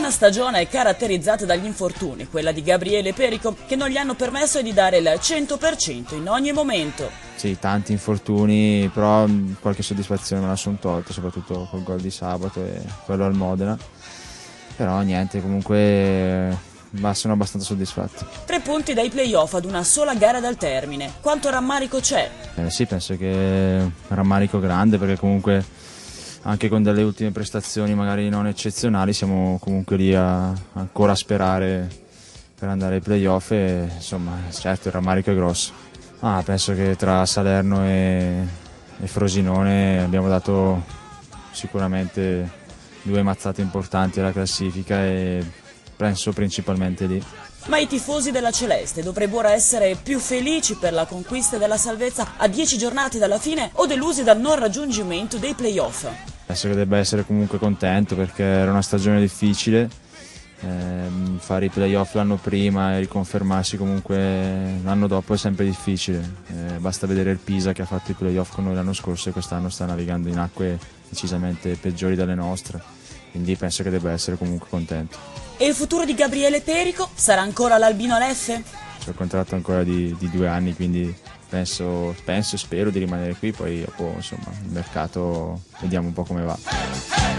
Una stagione caratterizzata dagli infortuni, quella di Gabriele Perico, che non gli hanno permesso di dare il 100% in ogni momento. Sì, tanti infortuni, però qualche soddisfazione me la sono tolta, soprattutto col gol di sabato e quello al Modena. Però niente, comunque sono abbastanza soddisfatto. 3 punti dai playoff ad una sola gara dal termine. Quanto rammarico c'è? Sì, penso che rammarico grande, perché comunque anche con delle ultime prestazioni magari non eccezionali siamo comunque lì ancora a sperare per andare ai playoff e insomma certo il rammarico è grosso. Penso che tra Salerno e Frosinone abbiamo dato sicuramente 2 mazzate importanti alla classifica e penso principalmente lì. Ma i tifosi della Celeste dovrebbero essere più felici per la conquista della salvezza a 10 giornate dalla fine o delusi dal non raggiungimento dei playoff? Penso che debba essere comunque contento perché era una stagione difficile, fare i playoff l'anno prima e riconfermarsi comunque l'anno dopo è sempre difficile, basta vedere il Pisa che ha fatto i playoff con noi l'anno scorso e quest'anno sta navigando in acque decisamente peggiori dalle nostre, quindi penso che debba essere comunque contento. E il futuro di Gabriele Perico sarà ancora l'Albino Leffe? C'ho il contratto ancora di 2 anni, quindi penso e spero di rimanere qui, poi dopo insomma il mercato vediamo un po' come va.